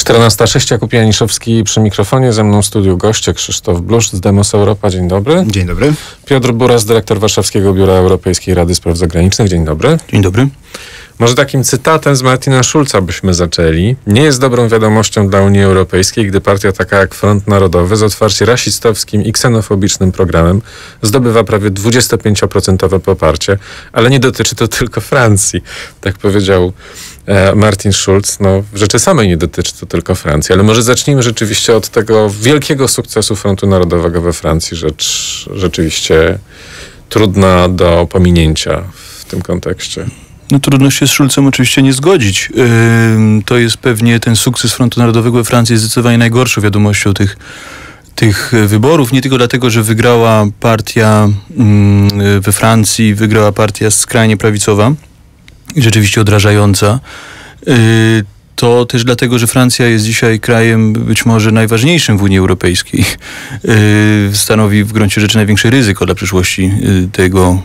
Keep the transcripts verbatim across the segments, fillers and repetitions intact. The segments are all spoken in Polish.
czternasta sześć, Jakub Janiszewski przy mikrofonie, ze mną w studiu goście Krzysztof Bluszcz z Demos Europa. Dzień dobry. Dzień dobry. Piotr Buras, dyrektor Warszawskiego Biura Europejskiej Rady Spraw Zagranicznych. Dzień dobry. Dzień dobry. Może takim cytatem z Martina Schulza byśmy zaczęli. Nie jest dobrą wiadomością dla Unii Europejskiej, gdy partia taka jak Front Narodowy z otwarcie rasistowskim i ksenofobicznym programem zdobywa prawie dwudziestopięcioprocentowe poparcie, ale nie dotyczy to tylko Francji. Tak powiedział e, Martin Schulz. No, w rzeczy samej nie dotyczy to tylko Francji, ale może zacznijmy rzeczywiście od tego wielkiego sukcesu Frontu Narodowego we Francji. Rzecz rzeczywiście trudna do pominięcia w tym kontekście. No trudno się z Schulzem oczywiście nie zgodzić. Yy, to jest pewnie ten sukces Frontu Narodowego we Francji jest zdecydowanie najgorszą wiadomością tych, tych wyborów. Nie tylko dlatego, że wygrała partia yy, we Francji, wygrała partia skrajnie prawicowa i rzeczywiście odrażająca. Yy, To też dlatego, że Francja jest dzisiaj krajem być może najważniejszym w Unii Europejskiej. Yy, stanowi w gruncie rzeczy największe ryzyko dla przyszłości yy, tego,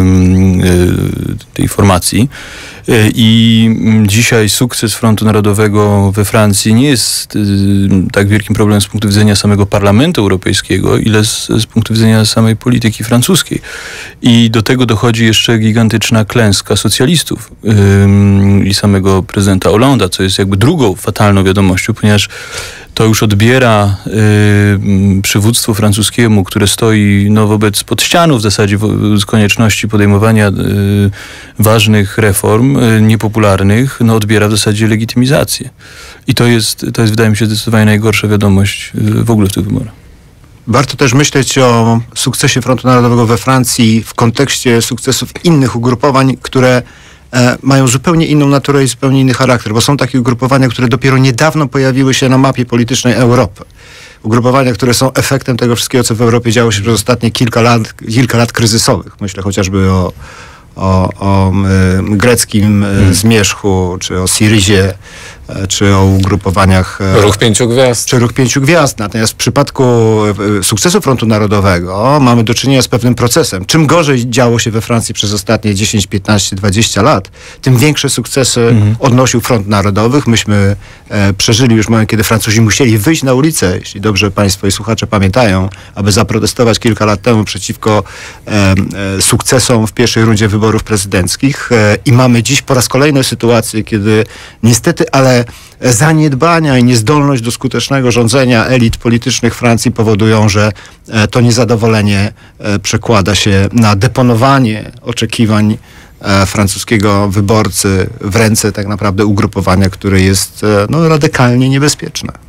yy, tej formacji. Yy, I dzisiaj sukces Frontu Narodowego we Francji nie jest yy, tak wielkim problemem z punktu widzenia samego Parlamentu Europejskiego, ile z, z punktu widzenia samej polityki francuskiej. I do tego dochodzi jeszcze gigantyczna klęska socjalistów yy, i samego prezydenta Hollande'a, co jest jakby drugą fatalną wiadomością, ponieważ to już odbiera y, przywództwu francuskiemu, które stoi no, wobec pod ścianą w zasadzie w, z konieczności podejmowania y, ważnych reform, y, niepopularnych, no, odbiera w zasadzie legitymizację. I to jest, to jest, wydaje mi się, zdecydowanie najgorsza wiadomość y, w ogóle w tych wyborach. Warto też myśleć o sukcesie Frontu Narodowego we Francji w kontekście sukcesów innych ugrupowań, które e, mają zupełnie inną naturę i zupełnie inny charakter, bo są takie ugrupowania, które dopiero niedawno pojawiły się na mapie politycznej Europy. Ugrupowania, które są efektem tego wszystkiego, co w Europie działo się przez ostatnie kilka lat, kilka lat kryzysowych. Myślę chociażby o, o, o y, greckim y, hmm. zmierzchu, czy o Syrizie, czy o ugrupowaniach... Ruch Pięciu Gwiazd. Czy Ruch Pięciu Gwiazd. Natomiast w przypadku sukcesu Frontu Narodowego mamy do czynienia z pewnym procesem. Czym gorzej działo się we Francji przez ostatnie dziesięć, piętnaście, dwadzieścia lat, tym większe sukcesy mhm. odnosił Front Narodowych. Myśmy e, przeżyli już moment, kiedy Francuzi musieli wyjść na ulicę, jeśli dobrze Państwo i słuchacze pamiętają, aby zaprotestować kilka lat temu przeciwko e, e, sukcesom w pierwszej rundzie wyborów prezydenckich. E, I mamy dziś po raz kolejny sytuację, kiedy niestety, ale zaniedbania i niezdolność do skutecznego rządzenia elit politycznych Francji powodują, że to niezadowolenie przekłada się na deponowanie oczekiwań francuskiego wyborcy w ręce tak naprawdę ugrupowania, które jest no, radykalnie niebezpieczne.